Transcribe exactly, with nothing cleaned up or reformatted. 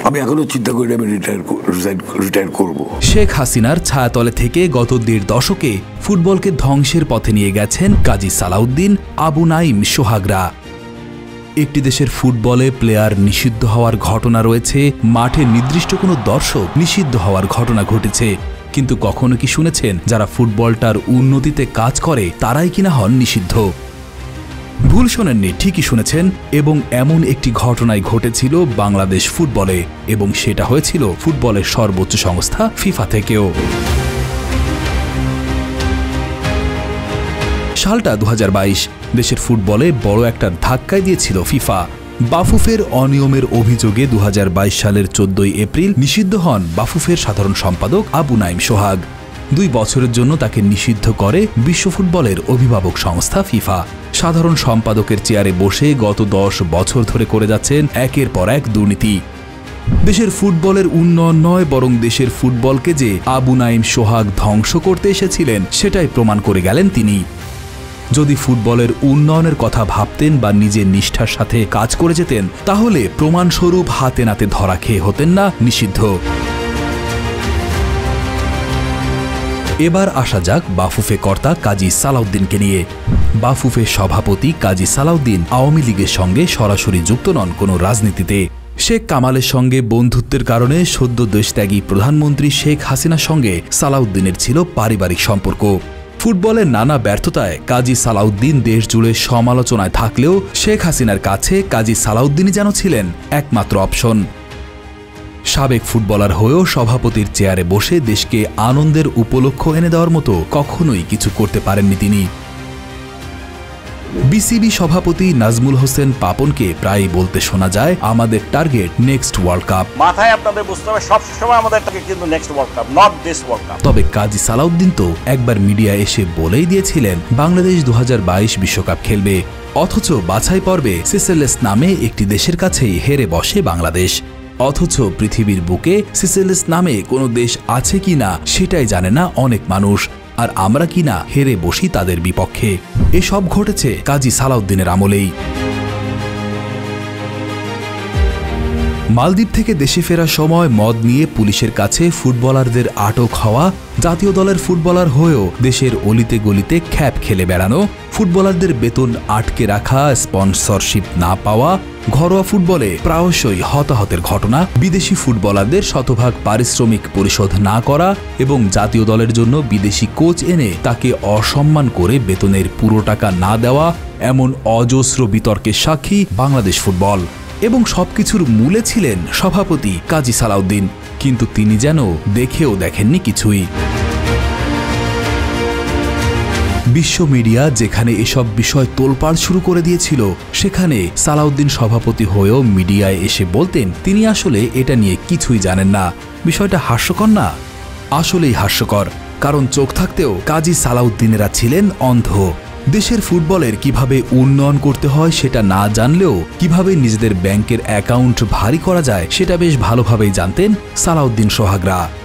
আমি এখনো চিন্তা করি আমি রিটায়ার রিটায়ার করব। শেখ হাসিনার ছায়াতলে থেকে গত দেড় দশকে ফুটবলকে ধ্বংসের পথে নিয়ে গেছেন কাজী সালাউদ্দিন, আবু নাঈম সোহাগরা। একটি দেশের ফুটবলে প্লেয়ার নিষিদ্ধ হওয়ার ঘটনা রয়েছে, মাঠে নির্দিষ্ট কোনো দর্শক নিষিদ্ধ হওয়ার ঘটনা ঘটেছে, কিন্তু কখনো কি শুনেছেন যারা ফুটবলটার উন্নতিতে কাজ করে তারাই কিনা হন নিষিদ্ধ? ভুল শোনেননি, ঠিকই শুনেছেন। এবং এমন একটি ঘটনাই ঘটেছিল বাংলাদেশ ফুটবলে, এবং সেটা হয়েছিল ফুটবলের সর্বোচ্চ সংস্থা ফিফা থেকেও। সালটা দু হাজার বাইশ, দেশের ফুটবলে বড় একটা ধাক্কাই দিয়েছিল ফিফা। বাফুফের অনিয়মের অভিযোগে দু হাজার বাইশ সালের চোদ্দই এপ্রিল নিষিদ্ধ হন বাফুফের সাধারণ সম্পাদক আবু নাঈম সোহাগ। দুই বছরের জন্য তাকে নিষিদ্ধ করে বিশ্ব ফুটবলের অভিভাবক সংস্থা ফিফা। সাধারণ সম্পাদকের চেয়ারে বসে গত দশ বছর ধরে করে যাচ্ছেন একের পর এক দুর্নীতি। দেশের ফুটবলের উন্নয়ন নয়, বরং দেশের ফুটবলকে যে আবু নাঈম সোহাগ ধ্বংস করতে এসেছিলেন সেটাই প্রমাণ করে গেলেন তিনি। যদি ফুটবলের উন্নয়নের কথা ভাবতেন বা নিজের নিষ্ঠার সাথে কাজ করে যেতেন, তাহলে প্রমাণস্বরূপ হাতে নাতে ধরা খেয়ে হতেন না নিষিদ্ধ। এবার আসা যাক বাফুফে কর্তা কাজী সালাউদ্দিনকে নিয়ে। বাফুফে সভাপতি কাজী সালাউদ্দিন আওয়ামী লীগের সঙ্গে সরাসরি যুক্ত নন কোনো রাজনীতিতে। শেখ কামালের সঙ্গে বন্ধুত্বের কারণে সদ্য দেশত্যাগী প্রধানমন্ত্রী শেখ হাসিনার সঙ্গে সালাউদ্দিনের ছিল পারিবারিক সম্পর্ক। ফুটবলের নানা ব্যর্থতায় কাজী সালাউদ্দিন দেশ জুড়ে সমালোচনায় থাকলেও শেখ হাসিনার কাছে কাজী সালাউদ্দিনই যেন ছিলেন একমাত্র অপশন। সাবেক ফুটবলার হয়েও সভাপতির চেয়ারে বসে দেশকে আনন্দের উপলক্ষ এনে দেওয়ার মতো কখনোই কিছু করতে পারেননি তিনি। বিসিবি সভাপতি নাজমুল হোসেন পাপনকে প্রায়ই বলতে শোনা যায়, আমাদের টার্গেট নেক্সট ওয়ার্ল্ড কাপ। মাথায় আপনাদের বুঝতে হবে সব সময় আমাদের টার্গেট কিন্তু next world cup, not this world cup. তবে কাজী সালাউদ্দিন তো একবার মিডিয়া এসে বলেই দিয়েছিলেন বাংলাদেশ দু হাজার বাইশ বিশ্বকাপ খেলবে, অথচ বাছাই পর্বে সিসেলেস নামে একটি দেশের কাছেই হেরে বসে বাংলাদেশ। অথচ পৃথিবীর বুকে সিসেলেস নামে কোনো দেশ আছে কিনা সেটাই জানে না অনেক মানুষ, আর আমরা কিনা হেরে বসি তাদের বিপক্ষে। এসব ঘটেছে কাজী সালাউদ্দিনের আমলেই। মালদ্বীপ থেকে দেশে ফেরার সময় মদ নিয়ে পুলিশের কাছে ফুটবলারদের আটক হওয়া, জাতীয় দলের ফুটবলার হয়েও দেশের অলিতে গলিতে খ্যাপ খেলে বেড়ানো, ফুটবলারদের বেতন আটকে রাখা, স্পন্সরশিপ না পাওয়া, ঘরোয়া ফুটবলে প্রায়শই হতাহতের ঘটনা, বিদেশি ফুটবলারদের শতভাগ পারিশ্রমিক পরিশোধ না করা এবং জাতীয় দলের জন্য বিদেশি কোচ এনে তাকে অসম্মান করে বেতনের পুরো টাকা না দেওয়া, এমন অজস্র বিতর্কের সাক্ষী বাংলাদেশ ফুটবল। এবং সবকিছুর মূলে ছিলেন সভাপতি কাজী সালাউদ্দিন, কিন্তু তিনি যেন দেখেও দেখেননি কিছুই। বিশ্ব মিডিয়া যেখানে এসব বিষয় তোলপাড় শুরু করে দিয়েছিল, সেখানে সালাউদ্দিন সভাপতি হয়েও মিডিয়ায় এসে বলতেন তিনি আসলে এটা নিয়ে কিছুই জানেন না। বিষয়টা হাস্যকর না? আসলেই হাস্যকর, কারণ চোখ থাকতেও কাজী সালাউদ্দিনেরা ছিলেন অন্ধ। দেশের ফুটবলের কিভাবে উন্নয়ন করতে হয় সেটা না জানলেও কিভাবে নিজেদের ব্যাংকের অ্যাকাউন্ট ভারী করা যায় সেটা বেশ ভালোভাবেই জানতেন সালাউদ্দিন সোহাগরা।